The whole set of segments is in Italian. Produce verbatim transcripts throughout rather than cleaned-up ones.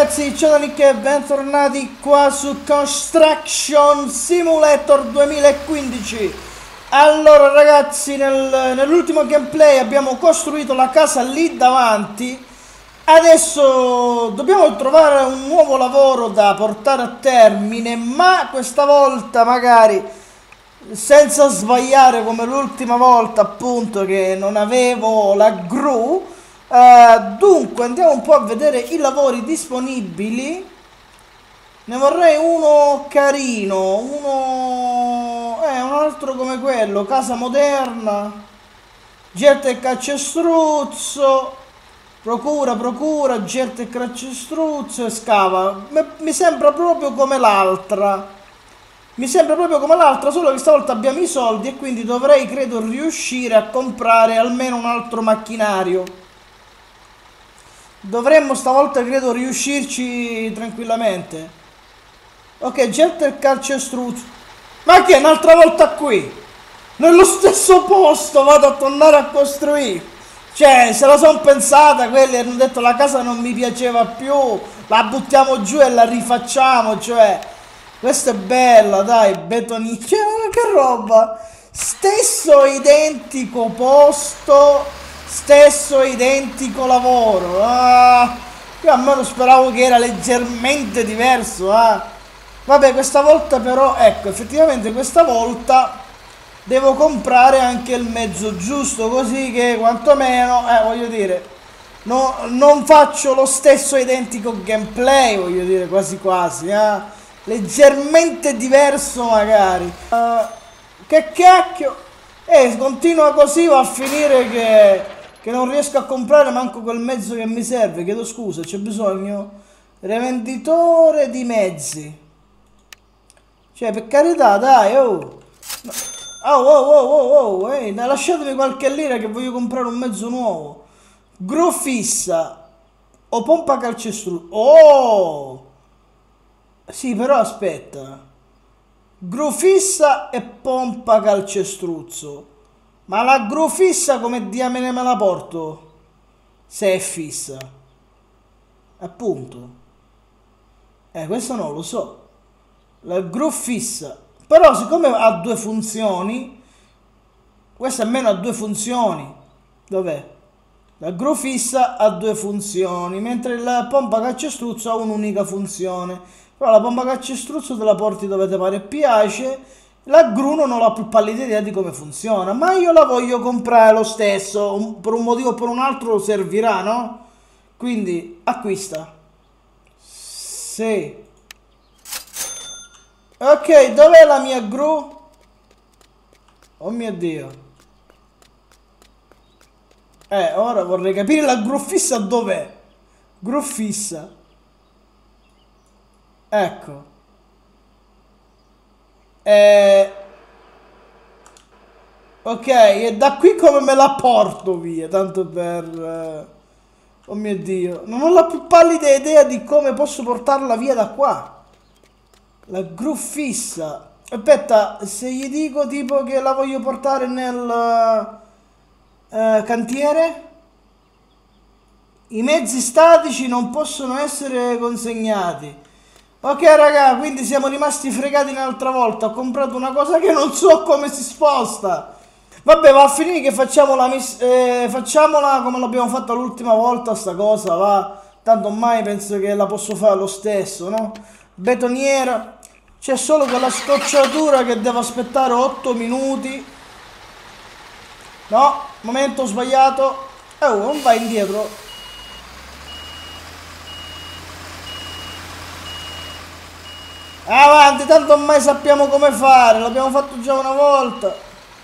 ragazzi, ciao da Nick e bentornati qua su Construction Simulator duemilaquindici. Allora ragazzi, nel, nell'ultimo gameplay abbiamo costruito la casa lì davanti. Adesso dobbiamo trovare un nuovo lavoro da portare a termine, ma questa volta magari senza sbagliare come l'ultima volta, appunto, che non avevo la gru. Uh, dunque andiamo un po' a vedere i lavori disponibili. Ne vorrei uno carino, uno eh, un altro come quello, casa moderna, getta e calcestruzzo, procura, procura, getta e calcestruzzo e scava. Mi, mi sembra proprio come l'altra. Mi sembra proprio come l'altra, solo che stavolta abbiamo i soldi e quindi dovrei, credo, riuscire a comprare almeno un altro macchinario. Dovremmo stavolta, credo, riuscirci tranquillamente. Ok, getta il calcestruzzo. Ma che è un'altra volta qui? Nello stesso posto vado a tornare a costruire. Cioè, se la son pensata, quelli hanno detto la casa non mi piaceva più, la buttiamo giù e la rifacciamo. Cioè, questa è bella, dai, betoniccia. Che roba. Stesso identico posto, stesso identico lavoro. Ah, io almeno speravo che era leggermente diverso. Ah. Vabbè, questa volta però, ecco, effettivamente questa volta devo comprare anche il mezzo giusto, così che quantomeno, eh, voglio dire, no, non faccio lo stesso identico gameplay, voglio dire, quasi quasi, eh. Leggermente diverso magari. Uh, che cacchio. E continua così, va a finire che, che non riesco a comprare manco quel mezzo che mi serve. Chiedo scusa, c'è bisogno. Rivenditore di mezzi. Cioè, per carità, dai, oh. Oh, oh, oh, oh, oh, ehi, lasciatemi qualche lira che voglio comprare un mezzo nuovo. Gru fissa o pompa calcestruzzo. Oh! Sì, però aspetta. Gru fissa e pompa calcestruzzo. Ma la gru fissa come diamine me la porto? Se è fissa. Appunto. Eh, questo non lo so. La gru fissa. Però siccome ha due funzioni, questa almeno ha due funzioni. Dov'è? La gru fissa ha due funzioni, mentre la pompa calcestruzzo ha un'unica funzione. Però la pompa calcestruzzo te la porti dove ti pare e piace. La gru non ho la più pallida idea di come funziona, ma io la voglio comprare lo stesso, un, per un motivo o per un altro servirà, no? Quindi acquista. Sì. Ok, dov'è la mia gru? Oh mio Dio. Eh, ora vorrei capire la gru fissa dov'è. Gru fissa. Ecco. Eh... Ok, e da qui come me la porto via? Tanto per... Eh... Oh mio Dio. Non ho la più pallida idea di come posso portarla via da qua. La gru fissa. Aspetta, se gli dico tipo che la voglio portare nel... Eh, cantiere? I mezzi statici non possono essere consegnati. Ok raga, quindi siamo rimasti fregati un'altra volta. Ho comprato una cosa che non so come si sposta. Vabbè, va a finire che facciamo la miss eh, facciamola come l'abbiamo fatta l'ultima volta sta cosa, va. Tanto ormai penso che la posso fare lo stesso, no? Betoniera. C'è solo quella scocciatura che devo aspettare otto minuti. No, momento sbagliato. Oh, non vai indietro. Avanti, tanto ormai sappiamo come fare, l'abbiamo fatto già una volta.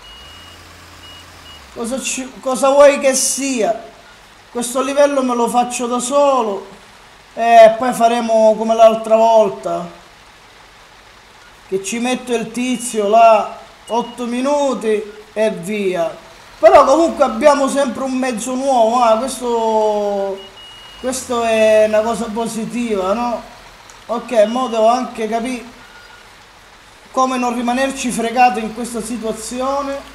Cosa, ci, cosa vuoi che sia? Questo livello me lo faccio da solo e poi faremo come l'altra volta, che ci metto il tizio là otto minuti e via. Però comunque abbiamo sempre un mezzo nuovo, ah, questo, questo è una cosa positiva, no? Ok, mo devo anche capire come non rimanerci fregato in questa situazione.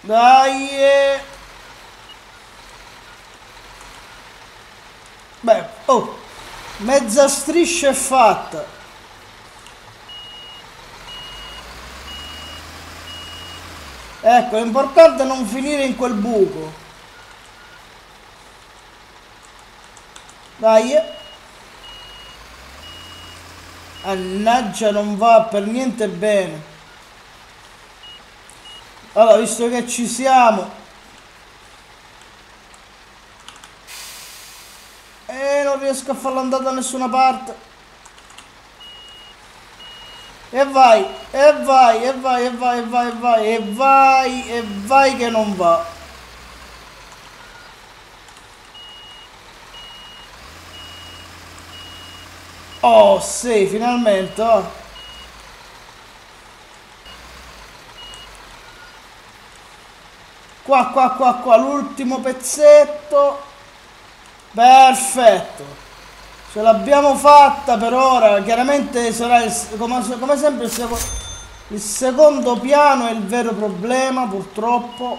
Dai. eh. Beh, oh, mezza striscia è fatta. Ecco, l'importante è non finire in quel buco. Dai. Annaggia, non va per niente bene. Allora, visto che ci siamo, e non riesco a farlo andare da nessuna parte. E vai, e vai, e vai, e vai, e vai, e vai, e vai, e vai che non va. Oh, sì, finalmente, oh. Qua, qua, qua, qua, l'ultimo pezzetto. Perfetto. Ce l'abbiamo fatta per ora. Chiaramente sarà, il, come, come sempre, il, seco, il secondo piano è il vero problema, purtroppo.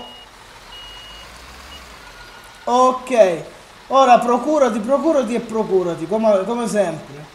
Ok. Ora procurati, procurati e procurati, come, come sempre.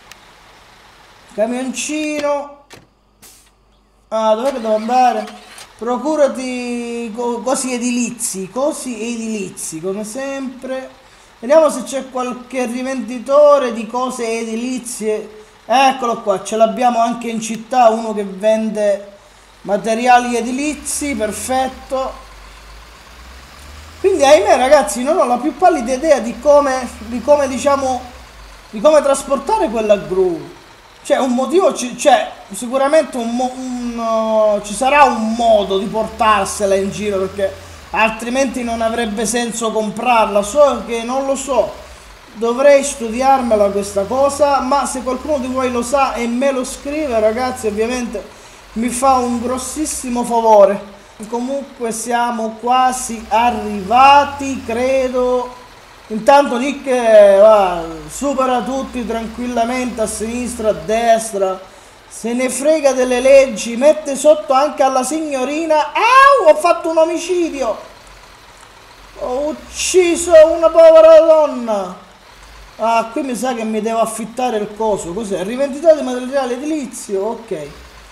Camioncino. Ah, dov'è che devo andare? Procurati co cosi edilizi, cosi edilizi, come sempre. Vediamo se c'è qualche rivenditore di cose edilizie. Eccolo qua, ce l'abbiamo anche in città, uno che vende materiali edilizi, perfetto. Quindi ahimè ragazzi, non ho la più pallida idea di come, di come diciamo, di come trasportare quella gru. C'è un motivo, c'è sicuramente un, mo un uh, ci sarà un modo di portarsela in giro, perché altrimenti non avrebbe senso comprarla. So che non lo so, dovrei studiarmela questa cosa, ma se qualcuno di voi lo sa e me lo scrive ragazzi, ovviamente mi fa un grossissimo favore. Comunque siamo quasi arrivati, credo. Intanto Nick va, supera tutti tranquillamente a sinistra, a destra, se ne frega delle leggi, mette sotto anche alla signorina. Au, ho fatto un omicidio, ho ucciso una povera donna. Ah, qui mi sa che mi devo affittare il coso. Cos'è? Rivenditore di materiale edilizio, ok.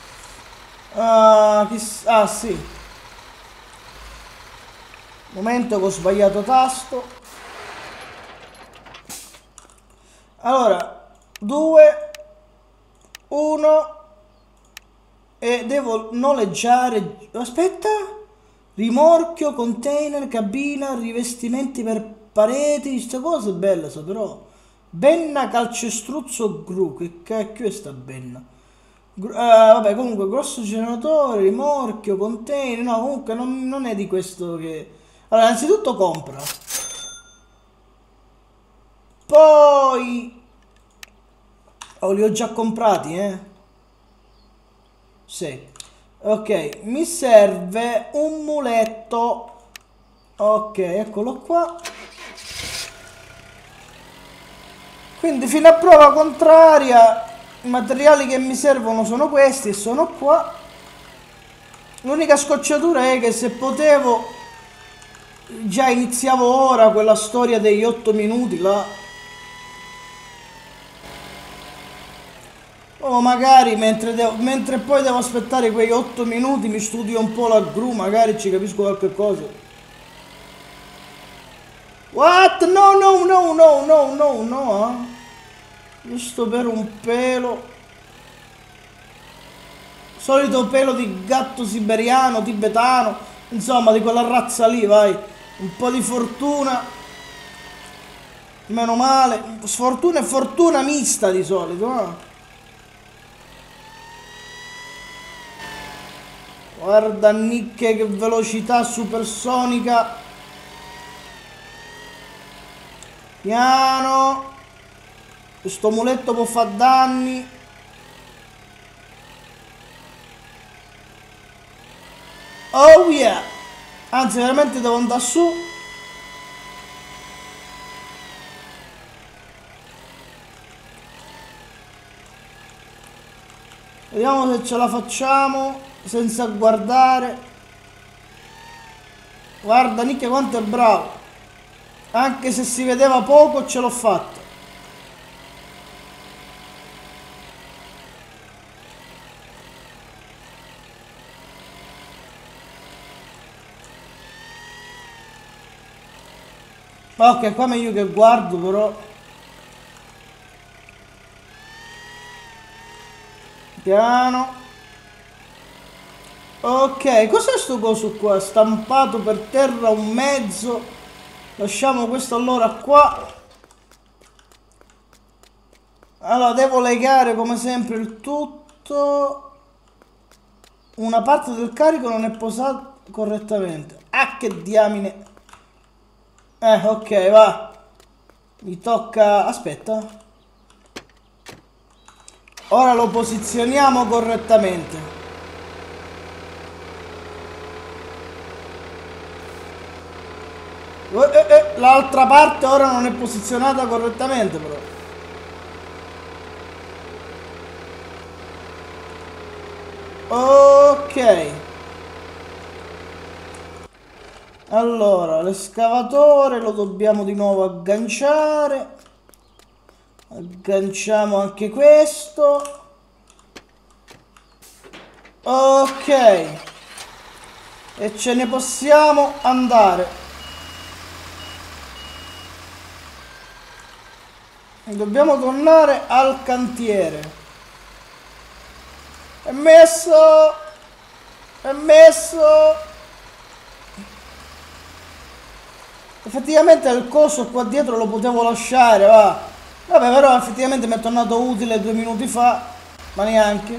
Ah, ah sì, momento che ho sbagliato tasto. Allora, due, uno, e devo noleggiare. Aspetta, rimorchio, container, cabina, rivestimenti per pareti. Questa cosa è bella, so, però. Benna calcestruzzo gru. Che cacchio è sta benna? Gru, eh, vabbè, comunque, grosso generatore, rimorchio, container. No, comunque non, non è di questo che. Allora, innanzitutto compra. Poi oh, li ho già comprati, eh? Sì. Ok, mi serve un muletto. Ok, eccolo qua. Quindi fino a prova contraria i materiali che mi servono sono questi e sono qua. L'unica scocciatura è che se potevo già iniziavo ora quella storia degli otto minuti là. O magari mentre, devo, mentre poi devo aspettare quei otto minuti mi studio un po' la gru, magari ci capisco qualche cosa. What? No, no, no, no, no, no, no. Giusto per un pelo. Solito pelo di gatto siberiano, tibetano. Insomma, di quella razza lì, vai. Un po' di fortuna. Meno male. Sfortuna e fortuna mista di solito, no? Guarda Nick che velocità supersonica. Piano. Questo muletto può fare danni. Oh yeah. Anzi veramente devo andare su. Vediamo se ce la facciamo senza guardare. Guarda Nick quanto è bravo. Anche se si vedeva poco ce l'ho fatta. Ok, qua meglio che guardo però. Piano. Ok, cos'è sto coso qua? Stampato per terra un mezzo. Lasciamo questo allora qua. Allora, devo legare come sempre il tutto. Una parte del carico non è posata correttamente. Ah, che diamine. Eh, ok, va. Mi tocca... Aspetta. Ora lo posizioniamo correttamente. Eh, eh, eh. L'altra parte ora non è posizionata correttamente, però. Ok. Allora, l'escavatore lo dobbiamo di nuovo agganciare. Agganciamo anche questo. Ok. E ce ne possiamo andare. Dobbiamo tornare al cantiere. È messo. È messo. Effettivamente il coso qua dietro lo potevo lasciare, va. Vabbè, però effettivamente mi è tornato utile due minuti fa. Ma neanche.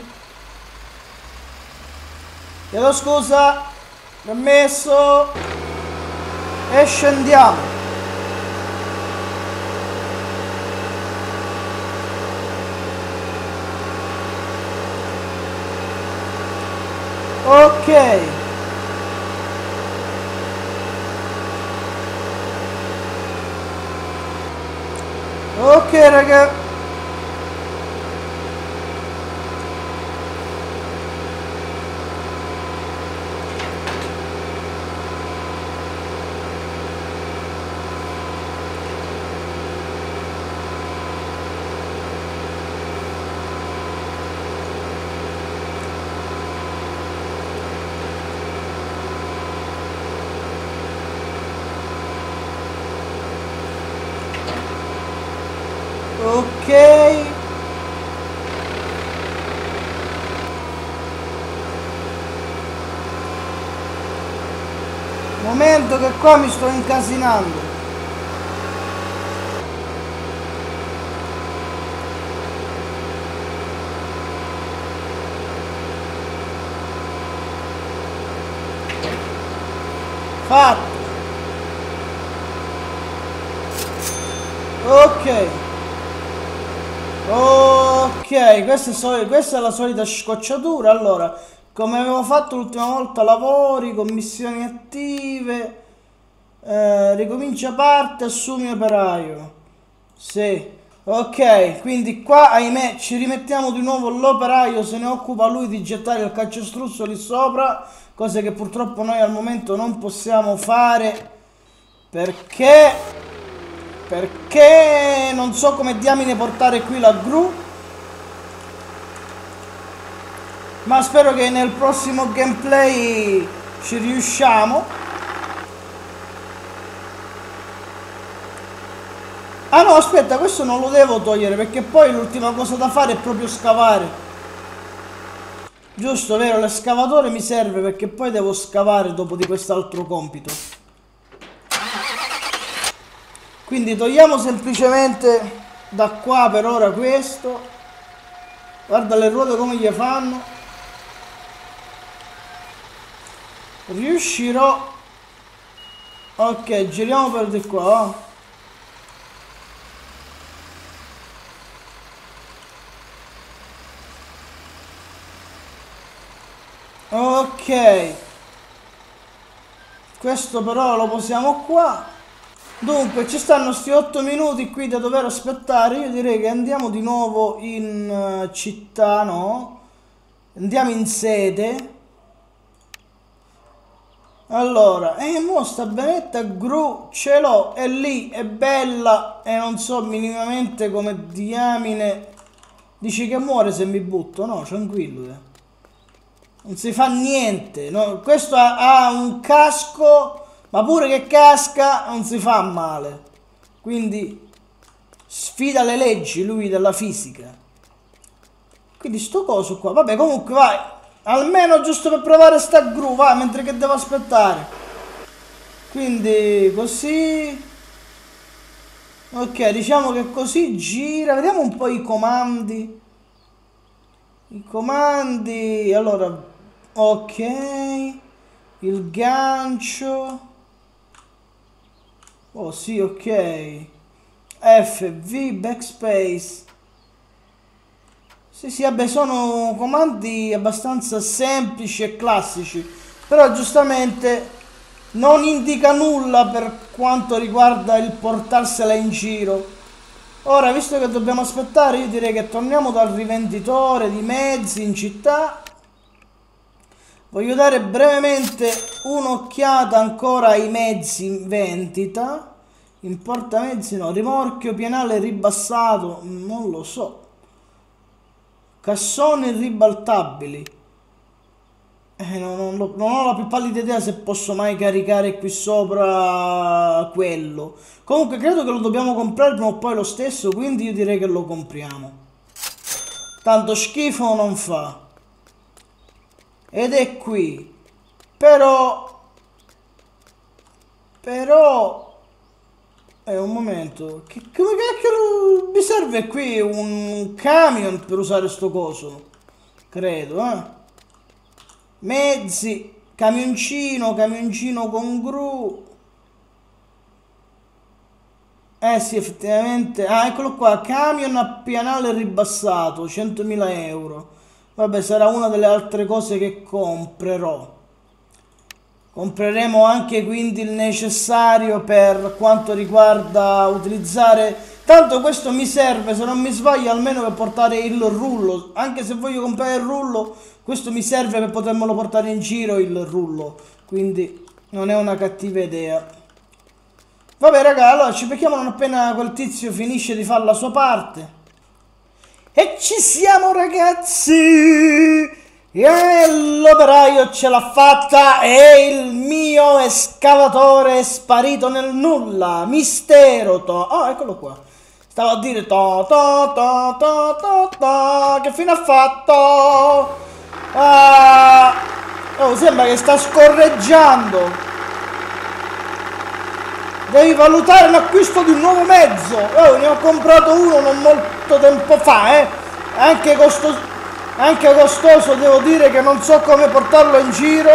Chiedo scusa. Permesso. E scendiamo. Ok. Ok raga. Ok. Momento che qua mi sto incasinando. Fatto. Ok. Ok, questa è, soli- questa è la solita scocciatura. Allora, come avevo fatto l'ultima volta, lavori, commissioni attive, eh, ricomincia parte, assumi operaio. Sì, ok, quindi qua ahimè ci rimettiamo di nuovo l'operaio, se ne occupa lui di gettare il calcestruzzo lì sopra, cose che purtroppo noi al momento non possiamo fare perché... Perché non so come diamine portare qui la gru. Ma spero che nel prossimo gameplay ci riusciamo. Ah no, aspetta, questo non lo devo togliere perché poi l'ultima cosa da fare è proprio scavare. Giusto, vero? L'escavatore mi serve perché poi devo scavare dopo di quest'altro compito. Quindi togliamo semplicemente da qua per ora questo. Guarda le ruote come gli fanno. Riuscirò. Ok, giriamo per di qua. Ok. Questo però lo posiamo qua. Dunque, ci stanno sti otto minuti qui da dover aspettare. Io direi che andiamo di nuovo in uh, città, no? Andiamo in sede. Allora, e mo sta benetta gru ce l'ho, è lì, è bella e non so minimamente come diamine. Dici che muore se mi butto? No, tranquillo. Eh. Non si fa niente. No? Questo ha, ha un casco, ma pure che casca non si fa male. Quindi sfida le leggi lui della fisica. Quindi sto coso qua. Vabbè, comunque vai. Almeno giusto per provare sta gru, va, mentre che devo aspettare. Quindi così. Ok, diciamo che così gira. Vediamo un po' i comandi. I comandi. Allora, ok. Il gancio. Oh sì, ok. F V, backspace. Sì, sì, vabbè, sono comandi abbastanza semplici e classici, però giustamente non indica nulla per quanto riguarda il portarsela in giro. Ora, visto che dobbiamo aspettare, io direi che torniamo dal rivenditore di mezzi in città. Voglio dare brevemente un'occhiata ancora ai mezzi in vendita. In portamezzi no, rimorchio pianale ribassato, non lo so. Cassoni ribaltabili. Eh, non, non, lo- non ho la più pallida idea se posso mai caricare qui sopra quello. Comunque credo che lo dobbiamo comprare prima o poi lo stesso, quindi io direi che lo compriamo. Tanto schifo non fa. Ed è qui. Però... Però... Eh, un momento. Che, come cacchio mi serve qui un camion per usare sto coso? Credo, eh. Mezzi, camioncino, camioncino con gru. Eh sì, effettivamente. Ah, eccolo qua, camion a pianale ribassato, centomila euro. Vabbè, sarà una delle altre cose che comprerò. Compreremo anche quindi il necessario per quanto riguarda utilizzare. Tanto questo mi serve, se non mi sbaglio, almeno per portare il rullo. Anche se voglio comprare il rullo, questo mi serve per potermelo portare in giro il rullo. Quindi non è una cattiva idea. Vabbè raga, allora ci becchiamo non appena quel tizio finisce di fare la sua parte. E ci siamo ragazzi! E l'operaio ce l'ha fatta e il mio escavatore è sparito nel nulla. Mistero to. Oh, eccolo qua. Stavo a dire to to to to to to. Che fine ha fatto? Ah, oh, sembra che sta scorreggiando. Devi valutare l'acquisto di un nuovo mezzo. Oh, ne ho comprato uno non molto tempo fa, eh. Anche costoso. Anche costoso, devo dire che non so come portarlo in giro.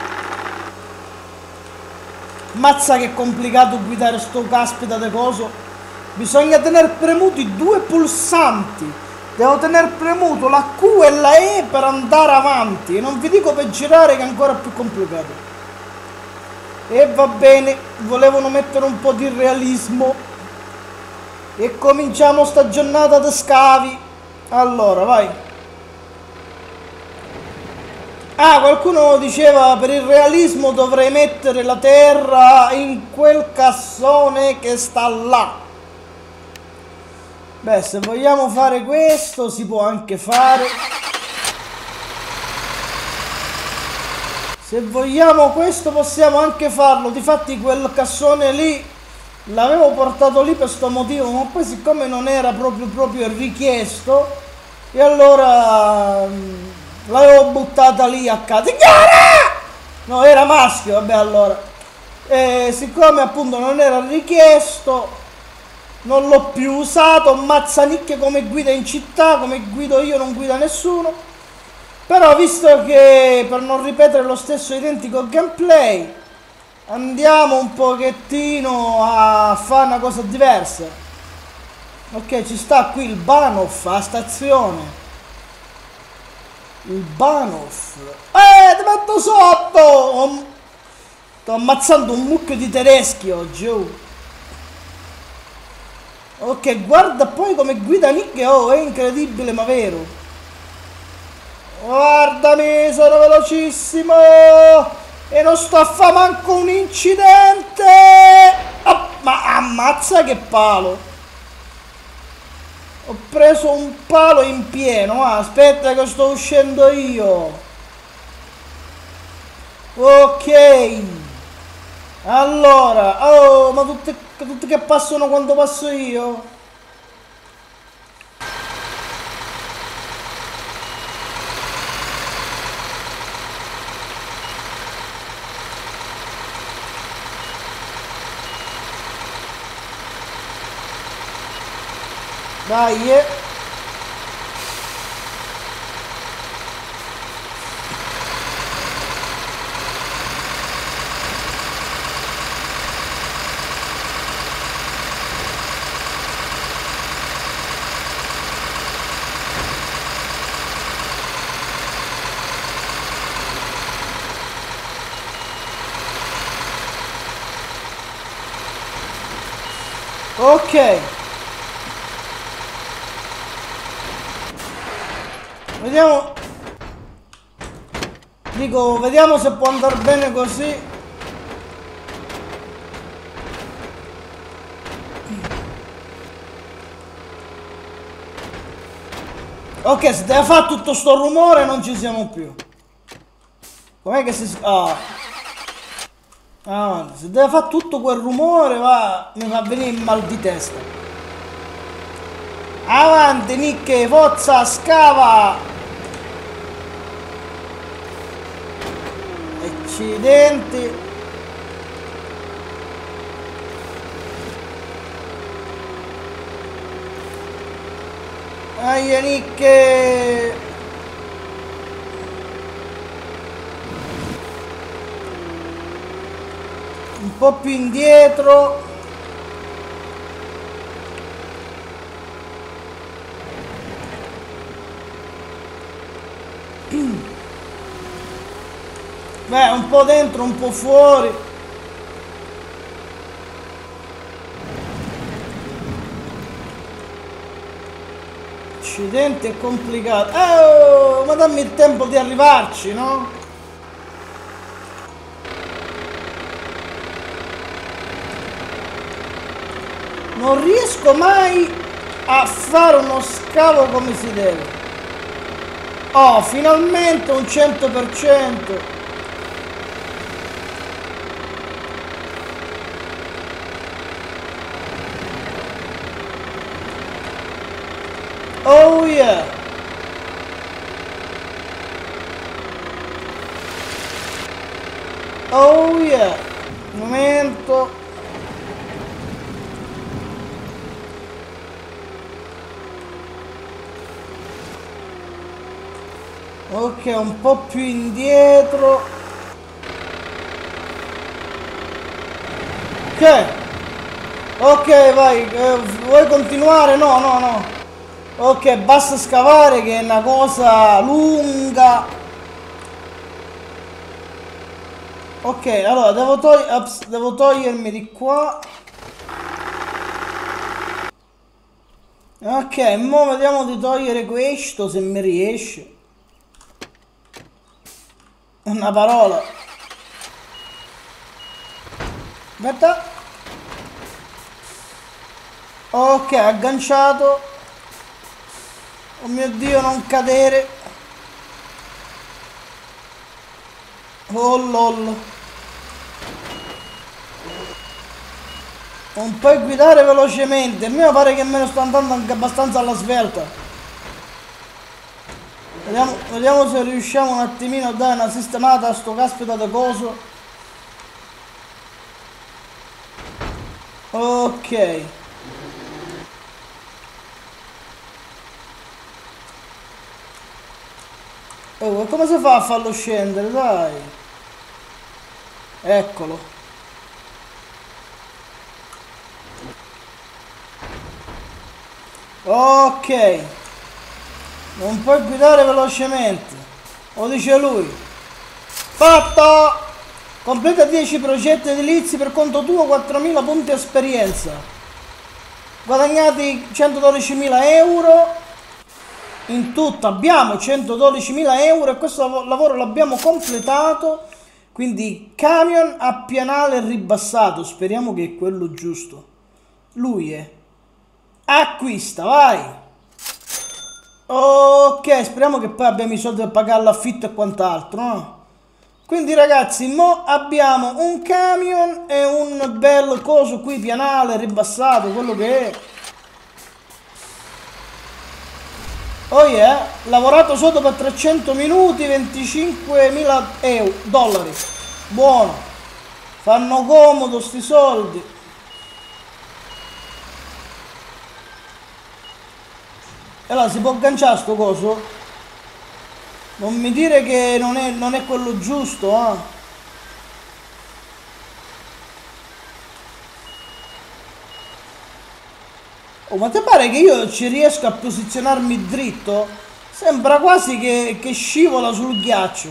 Mazza che complicato guidare sto caspita de coso. Bisogna tenere premuti due pulsanti. Devo tenere premuto la Q e la E per andare avanti. E non vi dico per girare che è ancora più complicato. E va bene, volevano mettere un po' di realismo. E cominciamo sta giornata di scavi. Allora, vai. Ah, qualcuno diceva per il realismo dovrei mettere la terra in quel cassone che sta là. Beh, se vogliamo fare questo si può anche fare. Se vogliamo questo possiamo anche farlo. Difatti quel cassone lì l'avevo portato lì per sto motivo, ma poi siccome non era proprio proprio richiesto, e allora l'avevo buttata lì a casa. No, era maschio, vabbè allora. E siccome appunto non era richiesto, non l'ho più usato. Mazzanicchie come guida in città, come guido io non guida nessuno. Però visto che per non ripetere lo stesso identico gameplay, andiamo un pochettino a fare una cosa diversa. Ok, ci sta qui il Bahnhof a stazione. Il Bahnhof. Eh, ti metto sotto! Sto ammazzando un mucchio di tedeschi oggi, oh. Ok, guarda poi come guida Nick, oh, è incredibile ma vero. Guardami, sono velocissimo! E non sto a fare manco un incidente! Oh, ma ammazza che palo! Ho preso un palo in pieno, ah, aspetta che sto uscendo io! Ok! Allora, oh, ma tutte, tutte che passano quando passo io? Dai, eh. Ok. Vediamo. Dico, vediamo se può andare bene così. Ok, se deve fare tutto sto rumore non ci siamo più. Com'è che si... Ah. Ah, se deve fare tutto quel rumore, va, mi fa venire il mal di testa. Avanti, Nicche, forza, scava! Accidenti. Aia, Nicche! Un po' più indietro. Beh, un po' dentro, un po' fuori. Accidenti, è complicato. Oh, ma dammi il tempo di arrivarci, no? Non riesco mai a fare uno scavo come si deve. Oh, finalmente un cento per cento. Oh yeah. Oh yeah. Un momento. Ok, un po' più indietro. Ok. Ok, vai. Eh, vuoi continuare? No, no, no. Ok, basta scavare che è una cosa lunga. Ok, allora devo, togli ups, devo togliermi di qua. Ok, mo vediamo di togliere questo se mi riesce. Una parola. Aspetta. Ok, agganciato. Oh mio Dio, non cadere. Oh lol. Non puoi guidare velocemente. A me pare che me ne sto andando anche abbastanza alla svelta. Vediamo, vediamo se riusciamo un attimino a dare una sistemata a sto caspita di coso. Ok. Oh, e come si fa a farlo scendere, dai? Eccolo. Ok. Non puoi guidare velocemente. Lo dice lui. Fatto! Completa dieci progetti edilizi per conto tuo, quattromila punti esperienza. Guadagnati centododicimila euro. In tutto abbiamo centododicimila euro e questo lavoro l'abbiamo completato. Quindi camion a pianale ribassato, speriamo che è quello giusto. Lui è. Acquista, vai! Ok, speriamo che poi abbiamo i soldi per pagare l'affitto e quant'altro, no? Quindi ragazzi, mo abbiamo un camion e un bel coso qui, pianale, ribassato, quello che è. Oh yeah, lavorato sotto per trecento minuti, venticinquemila euro, dollari. Buono. Fanno comodo sti soldi. E allora si può agganciare sto coso? Non mi dire che non è, non è quello giusto, eh? Oh, ma ti pare che io ci riesco a posizionarmi dritto? Sembra quasi che, che scivola sul ghiaccio.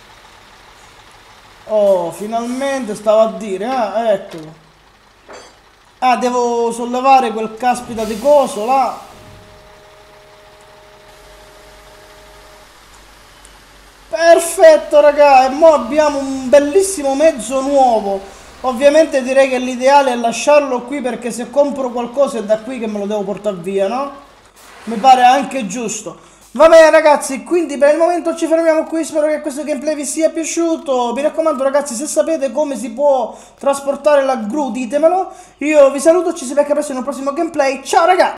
Oh, finalmente stavo a dire, ah, eccolo. Ah, devo sollevare quel caspita di coso là. Perfetto raga, e mo abbiamo un bellissimo mezzo nuovo. Ovviamente direi che l'ideale è lasciarlo qui perché se compro qualcosa è da qui che me lo devo portare via, no? Mi pare anche giusto. Va bene ragazzi, quindi per il momento ci fermiamo qui, spero che questo gameplay vi sia piaciuto. Mi raccomando ragazzi, se sapete come si può trasportare la gru ditemelo. Io vi saluto, ci si becca presto in un prossimo gameplay, ciao ragazzi!